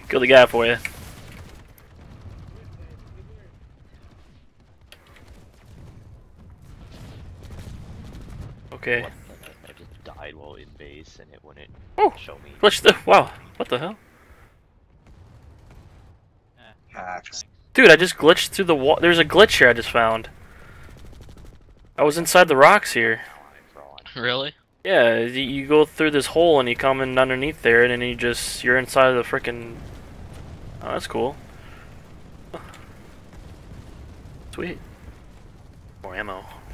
Kill the guy for you. Okay. I just died while in base and it wouldn't show me. Glitch the wow. What the hell? Hacks. Dude, I just glitched through the wall. There's a glitch here I just found. I was inside the rocks here. Really? Yeah, you go through this hole and you come in underneath there, and then you're inside of the frickin'. Oh, that's cool. Sweet. More ammo.